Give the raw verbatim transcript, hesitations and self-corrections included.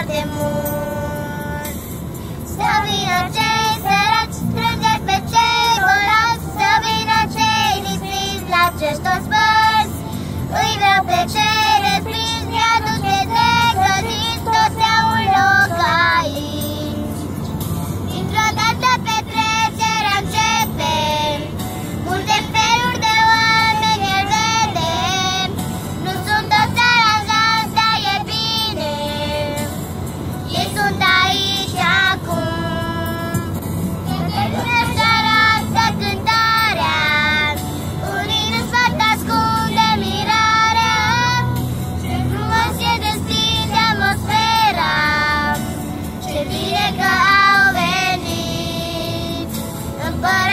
de mult. Să vină cei săraci, strângeți pe cei borați, să vină cei lipsiți la acești toți părți. Îi vreau pe cei respinși, i-aduci pe negăjiți, toți au un loc aici. Dintr-o dată petrecerea începe, multe feluri de oameni îl vedem. Nu sunt toți aranjați, dar e bine, ei sunt aici acum. Își arată cântarea, unii nu-și pot ascunde mirarea. Ce frumos e desprinde atmosfera, ce bine că au venit. Împărat